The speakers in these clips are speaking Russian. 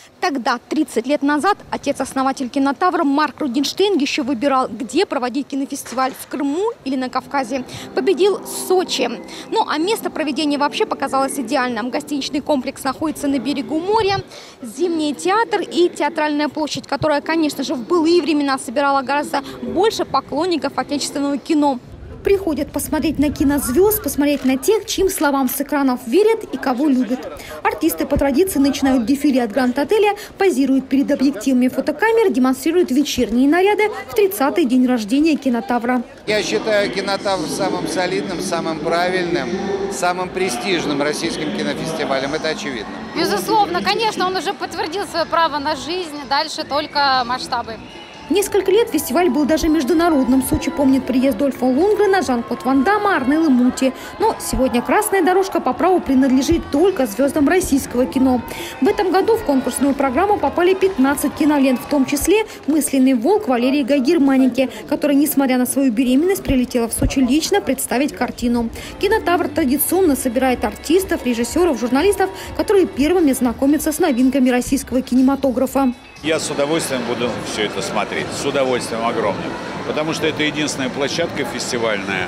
Тогда, 30 лет назад, отец-основатель кинотавра Марк Рудинштейн еще выбирал, где проводить кинофестиваль – в Крыму или на Кавказе. Победил Сочи. Ну а место проведения вообще показалось идеальным. Гостиничный комплекс находится на берегу моря, Зимний театр и Театральная площадь, которая, конечно же, в былые времена собирала гораздо больше поклонников отечественного кино. Приходят посмотреть на кинозвезд, посмотреть на тех, чьим словам с экранов верят и кого любят. Артисты по традиции начинают дефиле от Гранд-отеля, позируют перед объективами фотокамер, демонстрируют вечерние наряды в 30-й день рождения кинотавра. Я считаю кинотавр самым солидным, самым правильным, самым престижным российским кинофестивалем. Это очевидно. Безусловно, конечно, он уже подтвердил свое право на жизнь. Дальше только масштабы. Несколько лет фестиваль был даже международным. Сочи помнит приезд Дольфа Лундгрена, Жан-Клод Ван Дамма, Арнеллы Мути. Но сегодня красная дорожка по праву принадлежит только звездам российского кино. В этом году в конкурсную программу попали 15 кинолент, в том числе «Мысленный волк» Валерии Гай-Германики, которая, несмотря на свою беременность, прилетела в Сочи лично представить картину. Кинотавр традиционно собирает артистов, режиссеров, журналистов, которые первыми знакомятся с новинками российского кинематографа. Я с удовольствием буду все это смотреть, с удовольствием огромным, потому что это единственная площадка фестивальная,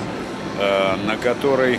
на которой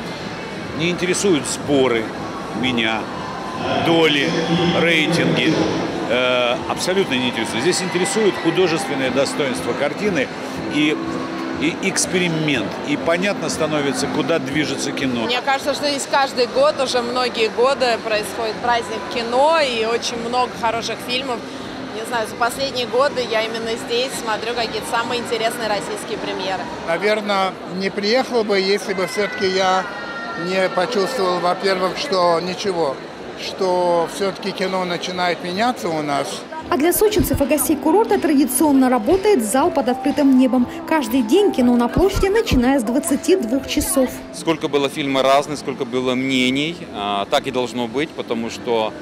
не интересуют споры меня, доли, рейтинги, абсолютно не интересуют. Здесь интересует художественное достоинство картины и эксперимент, и понятно становится, куда движется кино. Мне кажется, что здесь каждый год, уже многие годы происходит праздник кино и очень много хороших фильмов. Не знаю, за последние годы я именно здесь смотрю какие-то самые интересные российские премьеры. Наверное, не приехал бы, если бы все-таки я не почувствовал, во-первых, что ничего, что все-таки кино начинает меняться у нас. А для сочинцев и гостей курорта традиционно работает зал под открытым небом. Каждый день кино на площади, начиная с 22 часов. Сколько было фильмов разных, сколько было мнений, так и должно быть, потому что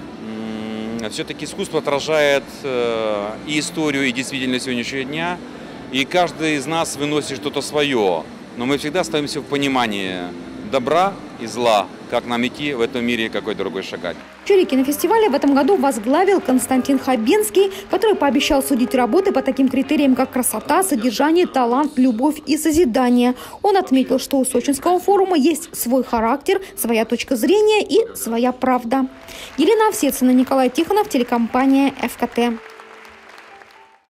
все-таки искусство отражает и историю, и действительность сегодняшнего дня. И каждый из нас выносит что-то свое. Но мы всегда остаемся в понимании добра и зла, как нам идти в этом мире и какой другой шагать. Жюри кинофестиваля в этом году возглавил Константин Хабенский, который пообещал судить работы по таким критериям, как красота, содержание, талант, любовь и созидание. Он отметил, что у Сочинского форума есть свой характер, своя точка зрения и своя правда. Елена Овсецина, Николай Тихонов, телекомпания ФКТ.